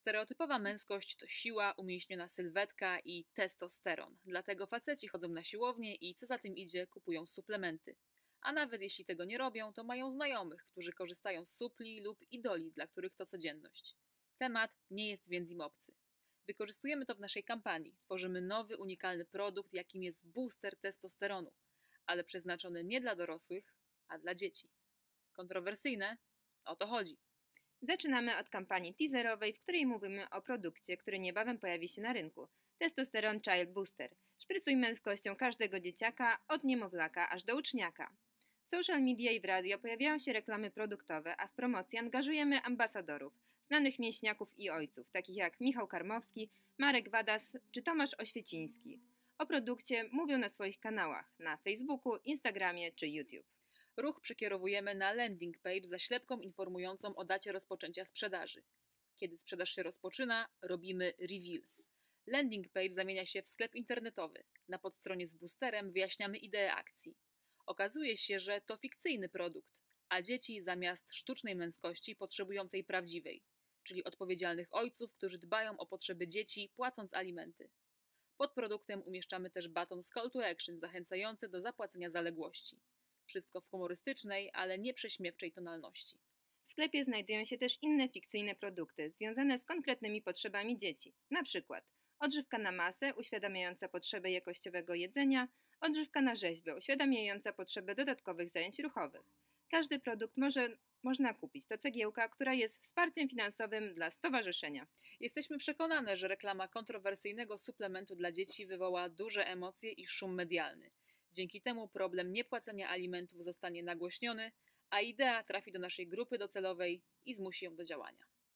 Stereotypowa męskość to siła, umięśniona sylwetka i testosteron. Dlatego faceci chodzą na siłownię i co za tym idzie, kupują suplementy. A nawet jeśli tego nie robią, to mają znajomych, którzy korzystają z supli lub idoli, dla których to codzienność. Temat nie jest więc im obcy. Wykorzystujemy to w naszej kampanii. Tworzymy nowy, unikalny produkt, jakim jest booster testosteronu, ale przeznaczony nie dla dorosłych, a dla dzieci. Kontrowersyjne? O to chodzi. Zaczynamy od kampanii teaserowej, w której mówimy o produkcie, który niebawem pojawi się na rynku. Testosteron Child Booster. Szprycuj męskością każdego dzieciaka, od niemowlaka aż do uczniaka. W social media i w radio pojawiają się reklamy produktowe, a w promocji angażujemy ambasadorów, znanych mięśniaków i ojców, takich jak Michał Karmowski, Marek Wadas czy Tomasz Oświeciński. O produkcie mówią na swoich kanałach, na Facebooku, Instagramie czy YouTube. Ruch przekierowujemy na landing page ze ślepką informującą o dacie rozpoczęcia sprzedaży. Kiedy sprzedaż się rozpoczyna, robimy reveal. Landing page zamienia się w sklep internetowy. Na podstronie z boosterem wyjaśniamy ideę akcji. Okazuje się, że to fikcyjny produkt, a dzieci zamiast sztucznej męskości potrzebują tej prawdziwej, czyli odpowiedzialnych ojców, którzy dbają o potrzeby dzieci, płacąc alimenty. Pod produktem umieszczamy też baton z call to action zachęcający do zapłacenia zaległości. Wszystko w humorystycznej, ale nie prześmiewczej tonalności. W sklepie znajdują się też inne fikcyjne produkty związane z konkretnymi potrzebami dzieci. Na przykład odżywka na masę uświadamiająca potrzebę jakościowego jedzenia, odżywka na rzeźbę uświadamiająca potrzebę dodatkowych zajęć ruchowych. Każdy produkt można kupić. To cegiełka, która jest wsparciem finansowym dla stowarzyszenia. Jesteśmy przekonane, że reklama kontrowersyjnego suplementu dla dzieci wywoła duże emocje i szum medialny. Dzięki temu problem niepłacenia alimentów zostanie nagłośniony, a idea trafi do naszej grupy docelowej i zmusi ją do działania.